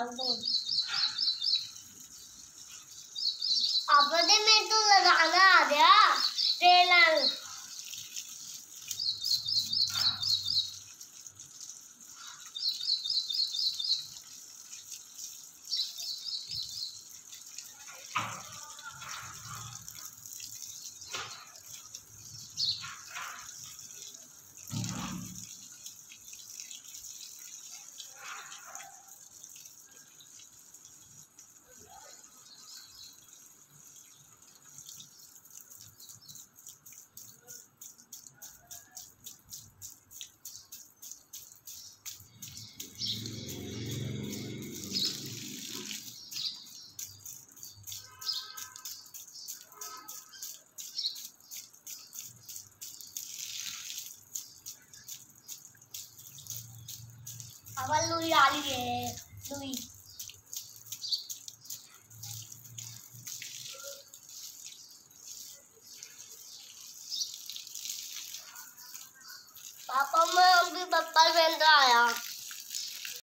डाल दो। अपने में तो लगाना आ गया ट्रेलर। अब लुई आ रही है, लुई। पापा मैं अभी पप्पा बन रहा आया।